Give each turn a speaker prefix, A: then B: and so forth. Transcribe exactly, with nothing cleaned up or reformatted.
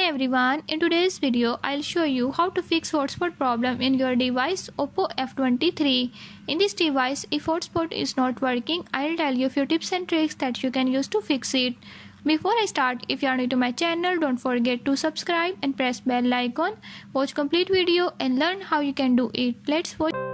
A: everyone, in today's video I'll show you how to fix hotspot problem in your device OPPO F twenty-three. In this device, if hotspot is not working, I'll tell you a few tips and tricks that you can use to fix it. Before I start, if you are new to my channel, don't forget to subscribe and press bell icon. Watch complete video and learn how you can do it. Let's watch.